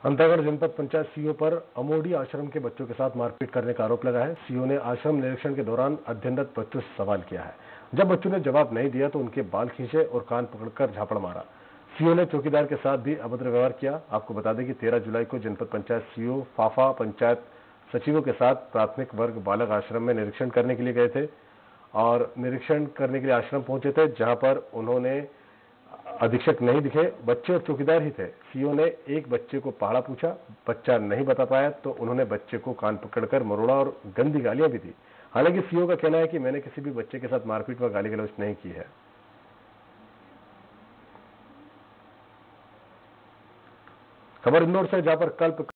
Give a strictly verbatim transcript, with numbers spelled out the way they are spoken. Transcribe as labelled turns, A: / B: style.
A: अंतागढ़ जनपद पंचायत सीओ पर अमोडी आश्रम के बच्चों के साथ मारपीट करने का आरोप लगा है। सीओ ने आश्रम निरीक्षण के दौरान अध्ययनरत बच्चों से सवाल किया है। जब बच्चों ने जवाब नहीं दिया तो उनके बाल खींचे और कान पकड़कर झापड़ मारा। सीओ ने चौकीदार के साथ भी अभद्र व्यवहार किया। आपको बता दें कि तेरह जुलाई को जनपद पंचायत सीओ फाफा पंचायत सचिवों के साथ प्राथमिक वर्ग बालक आश्रम में निरीक्षण करने के लिए गए थे और निरीक्षण करने के लिए आश्रम पहुंचे थे, जहां पर उन्होंने अधीक्षक नहीं दिखे। बच्चे और चौकीदार ही थे। सीओ ने एक बच्चे को पहाड़ा पूछा, बच्चा नहीं बता पाया तो उन्होंने बच्चे को कान पकड़कर मरोड़ा और गंदी गालियां भी दी। हालांकि सीओ का कहना है कि मैंने किसी भी बच्चे के साथ मारपीट व गाली गलौज नहीं की है। खबर इंदौर से, जहां पर कल